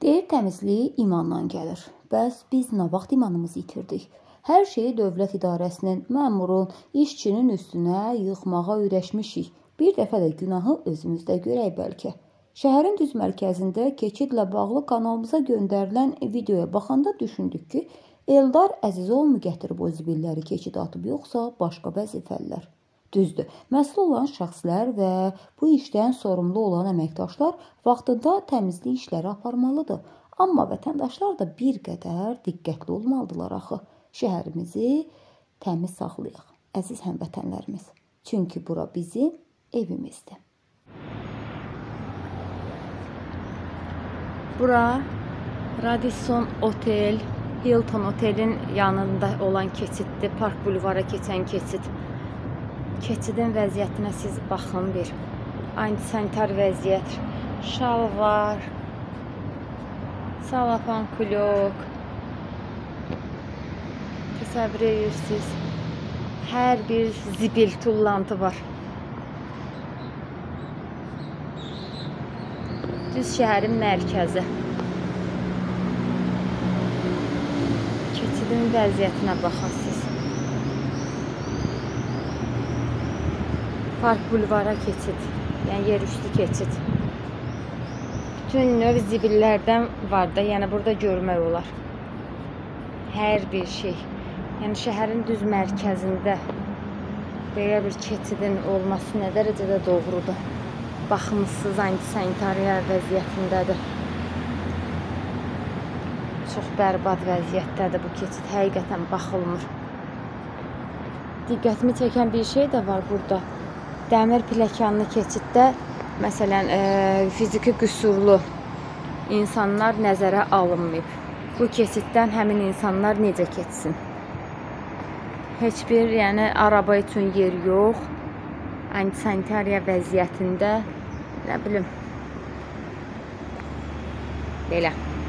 Deyir təmizlik imandan gəlir. Bəs biz nə vaxt imanımızı itirdik? Hər şeyi dövlət idarəsinin, məmurun, işçinin üstünə yıxmağa öyrəşmişik. Bir dəfə də günahı özümüzdə görək bəlkə. Şəhərin düz mərkəzində keçidlə bağlı kanalımıza göndərilən videoya baxanda düşündük ki, Eldar Əzizoğlu mu gətirib o zibilləri keçid atıb, yoxsa başqa vəzifəlilər? Düzdür, məsul olan şəxslər və bu işdən sorumlu olan əməkdaşlar vaxtında təmizlik işləri aparmalıdır. Amma vətəndaşlar da bir qədər diqqətli olmalıdırlar axı. Şəhərimizi təmiz saxlayaq, əziz həmvətənlərimiz. Çünki bura bizim evimizdir. Bura Radisson Otel, Hilton Otelin yanında olan keçiddir. Park bulvara keçən keçid. Keçidin vəziyyətinə siz baxın bir. Antisanitar vəziyyət. Şalvar. Salapan kulok. Təsəvvür edirsiniz. Hər bir zibil tullantı var. Düz şəhərin mərkəzi. Keçidin vəziyyətinə baxın siz. Park bulvara keçid, yəni yerüstü keçid. Bütün növ zibillərdən var da, yəni burada görmək olar. Hər bir şey. Yəni şəhərin düz mərkəzində belə bir keçidin olması nə dərəcədə doğrudur. Baxımsız antisanitariya vəziyyətindədir. Çox bərbad vəziyyətdədir bu keçid. Həqiqətən baxılmır. Diqqətimi çəkən bir şey də var burada. Dəmir pləkanlı keçiddə, məsələn, fiziki qüsurlu insanlar nəzərə alınmayıb. Bu keçiddən həmin insanlar necə keçsin? Heç bir, yəni, araba üçün yer yox. Antisanitariya vəziyyətində, nə bilim, belə.